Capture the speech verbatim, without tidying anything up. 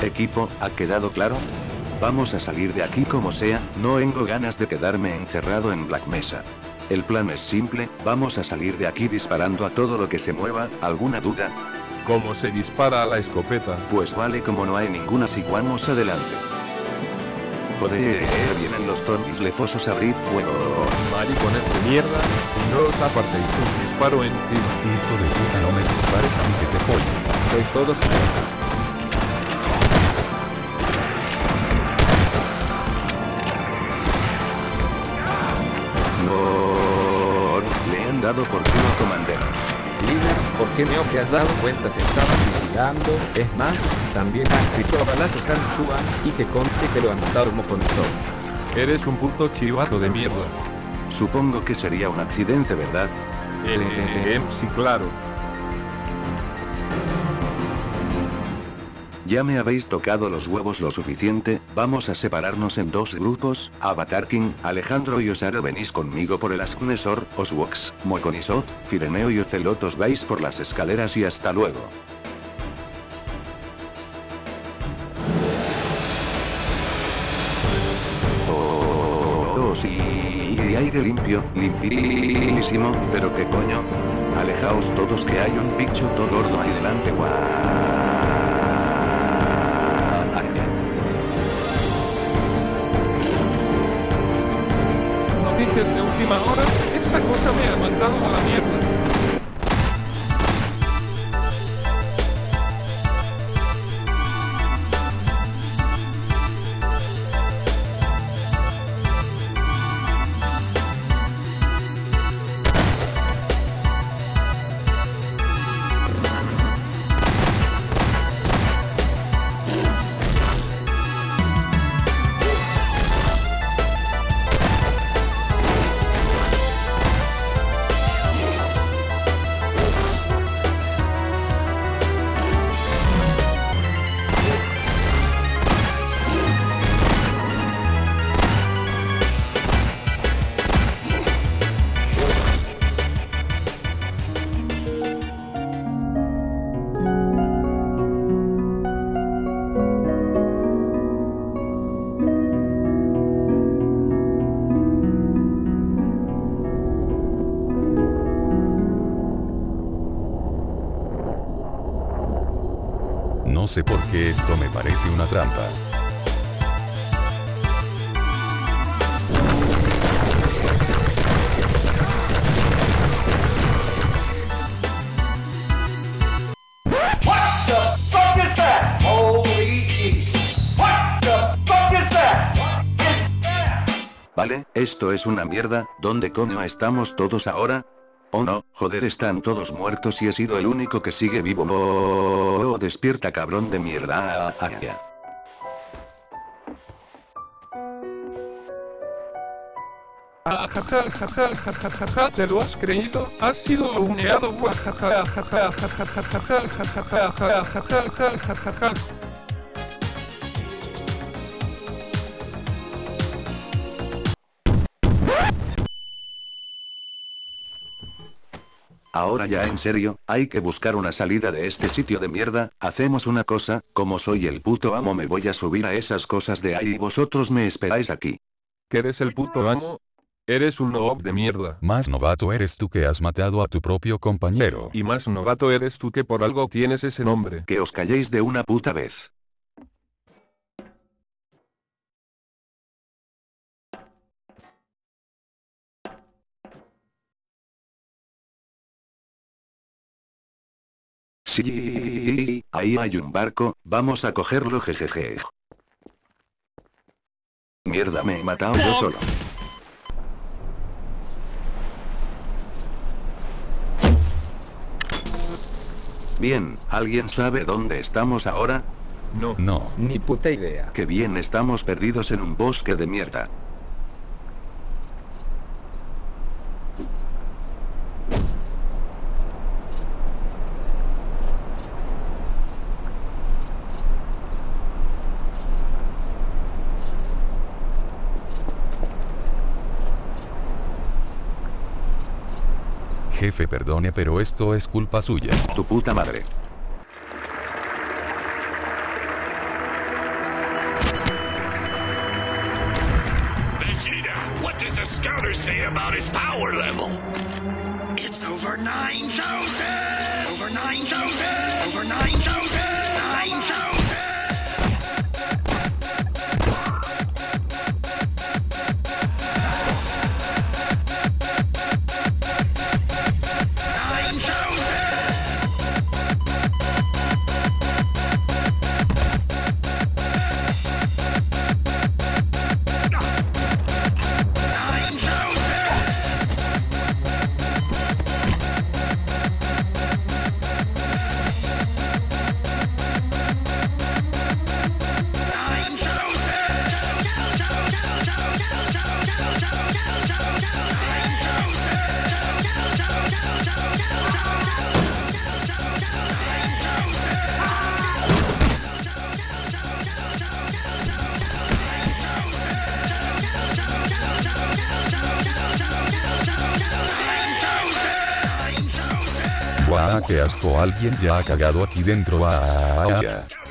Equipo, ¿ha quedado claro? Vamos a salir de aquí como sea, no tengo ganas de quedarme encerrado en Black Mesa. El plan es simple, vamos a salir de aquí disparando a todo lo que se mueva. ¿Alguna duda? ¿Cómo se dispara a la escopeta? Pues vale, como no hay ninguna, sigamos adelante. Joder, vienen los zombies lefosos, abrid fuego. Maricones de mierda, y no os apartéis, un disparo encima. Hijo de puta, no me dispares a mí que te pollo. Soy todos muertos. No, le han dado por culo a Comandero. Líder, por si no te has dado cuenta se estaba suicidando. Es más, también ha escrito a balazos a Suan y que conste que lo han matado como control. Eres un puto chivato de mierda. Supongo que sería un accidente, ¿verdad? Eh, sí, claro. Ya me habéis tocado los huevos lo suficiente, vamos a separarnos en dos grupos. Avatar King, Alejandro y Osaro venís conmigo por el Ascnesor, Oswox, Moconisot, Fireneo y Ocelot os vais por las escaleras y hasta luego. Oh, sí, y aire limpio, limpísimo, pero qué coño. Alejaos todos que hay un bicho todo gordo ahí delante, guau. Noticias de última hora, esa cosa me ha mandado a la mierda. No sé por qué esto me parece una trampa. Vale, esto es una mierda, ¿dónde coño estamos todos ahora? Oh no, joder, están todos muertos y he sido el único que sigue vivo. Oh, despierta, cabrón de mierda. Ah, ah, ah. Ah, jaja, jaja, jaja, jaja, ¿te lo has creído? Has sido uneado, jaja, jaja, jaja, jaja, jaja, jaja, jaja, jaja, jaja. Ahora ya en serio, hay que buscar una salida de este sitio de mierda. Hacemos una cosa, como soy el puto amo me voy a subir a esas cosas de ahí y vosotros me esperáis aquí. ¿Que eres el puto amo? Eres un noob de mierda. Más novato eres tú que has matado a tu propio compañero. Y más novato eres tú que por algo tienes ese nombre. Que os calléis de una puta vez. Sí, ahí hay un barco, vamos a cogerlo, jejeje. Mierda, me he matado yo solo. Bien, ¿alguien sabe dónde estamos ahora? No. No. Ni puta idea. Qué bien, estamos perdidos en un bosque de mierda. Jefe, perdone, pero esto es culpa suya. Tu puta madre. the scouters say about his power level? It's over nine thousand! Over nine thousand! Over nine thousand! nine thousand! ¡Guau! ¡Qué asco! Alguien ya ha cagado aquí dentro. ¡Ah!